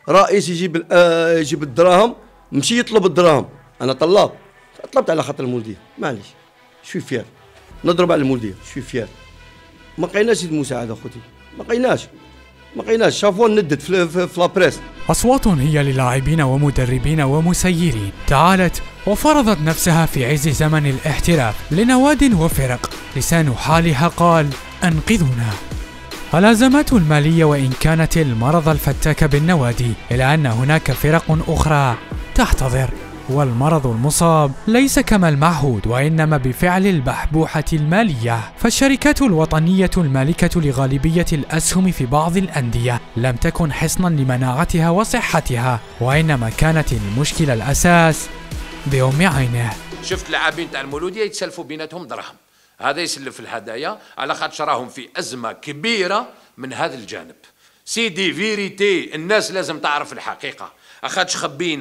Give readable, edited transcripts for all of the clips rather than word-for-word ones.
رئيس يجيب الدراهم، مشي يطلب الدراهم. انا طلبت على خاطر المولديه، معليش شوي فير، نضرب على المولديه شوي فير. ما لقيناش المساعده اخوتي، ما لقيناش شافوا ندت في لابريس. أصوات هي للاعبين ومدربين ومسيرين تعالت وفرضت نفسها في عز زمن الاحتراف لنواد وفرق لسان حالها قال أنقذنا. الأزمات المالية وإن كانت المرض الفتاك بالنوادي، إلا أن هناك فرق أخرى تحتضر، والمرض المصاب ليس كما المعهود وإنما بفعل البحبوحة المالية. فالشركات الوطنية المالكة لغالبية الأسهم في بعض الأندية لم تكن حصنا لمناعتها وصحتها، وإنما كانت المشكلة الأساس بأم عينه. شفت لاعبين تاع المولودية يتسلفوا بيناتهم دراهم، هذا يسلف الهدايا على خاطر راهم في أزمة كبيرة من هذا الجانب. سيدي فيريتي، الناس لازم تعرف الحقيقة، أخدش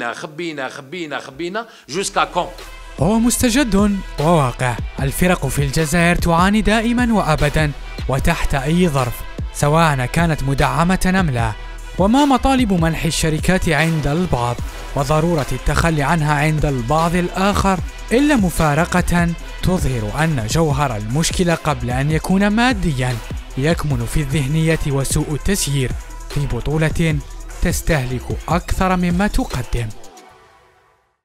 خبينا جوسكا كون. هو مستجد وواقع. الفرق في الجزائر تعاني دائما وأبدا وتحت أي ظرف، سواء كانت مدعمة أم لا، وما مطالب منح الشركات عند البعض وضرورة التخلي عنها عند البعض الآخر، إلا مفارقة تظهر أن جوهر المشكلة قبل أن يكون ماديا يكمن في الذهنية وسوء التسيير في بطولة تستهلك أكثر مما تقدم.